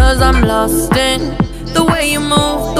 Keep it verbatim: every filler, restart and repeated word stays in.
Cause I'm lost in the way you move.